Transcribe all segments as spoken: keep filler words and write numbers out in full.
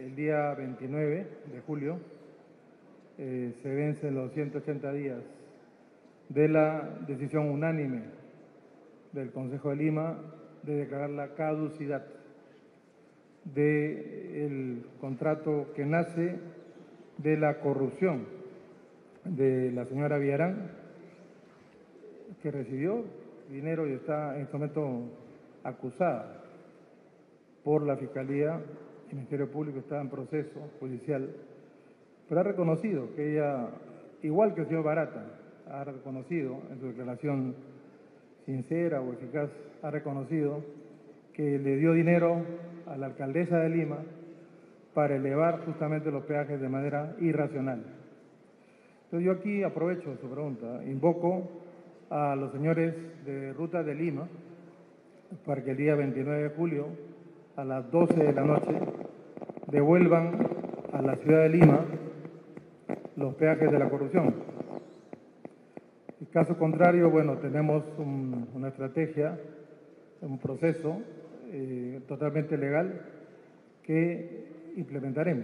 el día veintinueve de julio eh, se vencen los ciento ochenta días de la decisión unánime del Consejo de Lima de declarar la caducidad del contrato que nace de la corrupción de la señora Villarán, que recibió dinero y está en este momento acusada por la Fiscalía. El Ministerio Público está en proceso judicial, pero ha reconocido que ella, igual que el señor Barata, ha reconocido en su declaración sincera o eficaz, ha reconocido que le dio dinero a la alcaldesa de Lima para elevar justamente los peajes de manera irracional. Entonces yo aquí aprovecho su pregunta, invoco a los señores de Ruta de Lima para que el día veintinueve de julio a las doce de la noche devuelvan a la ciudad de Lima los peajes de la corrupción. En caso contrario, bueno, tenemos un, una estrategia, un proceso eh, totalmente legal que implementaremos.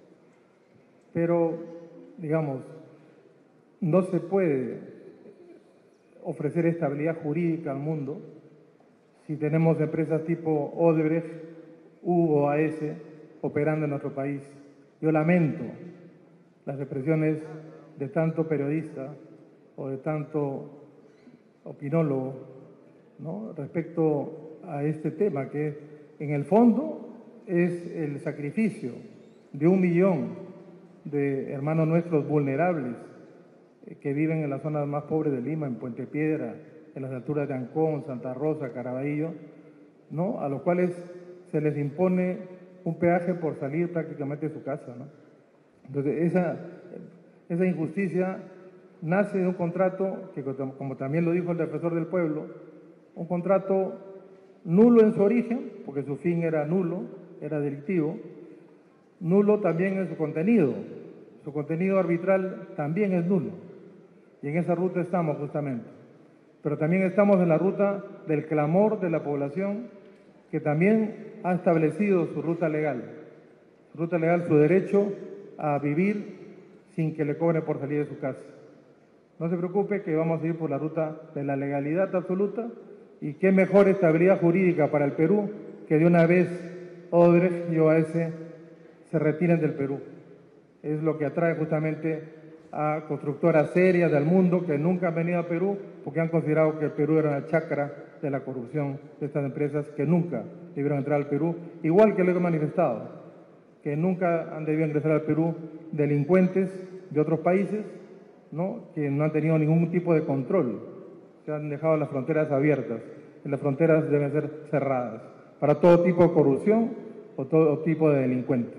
Pero, digamos, no se puede ofrecer estabilidad jurídica al mundo si tenemos empresas tipo Odebrecht, U O A S operando en nuestro país. Yo lamento las expresiones de tanto periodista o de tanto opinólogo, ¿no?, respecto a este tema, que en el fondo es el sacrificio de un millón de hermanos nuestros vulnerables que viven en las zonas más pobres de Lima, en Puente Piedra, en las alturas de Ancón, Santa Rosa, Caraballo, ¿no?, a los cuales se les impone un peaje por salir prácticamente de su casa, ¿no? Entonces, esa, esa injusticia nace de un contrato que, como también lo dijo el defensor del pueblo, un contrato nulo en su origen, porque su fin era nulo, era delictivo, nulo también en su contenido. Su contenido arbitral también es nulo. Y en esa ruta estamos justamente. Pero también estamos en la ruta del clamor de la población, que también ha establecido su ruta legal. Su ruta legal, su derecho a vivir sin que le cobre por salir de su casa. No se preocupe, que vamos a ir por la ruta de la legalidad absoluta, y qué mejor estabilidad jurídica para el Perú que de una vez Odebrecht y O A S se retiren del Perú. Es lo que atrae justamente a constructoras serias del mundo que nunca han venido a Perú porque han considerado que el Perú era una chacra de la corrupción de estas empresas que nunca debieron entrar al Perú, igual que lo he manifestado, que nunca han debido ingresar al Perú delincuentes de otros países, ¿no?, que no han tenido ningún tipo de control, se han dejado las fronteras abiertas, y las fronteras deben ser cerradas para todo tipo de corrupción o todo tipo de delincuentes.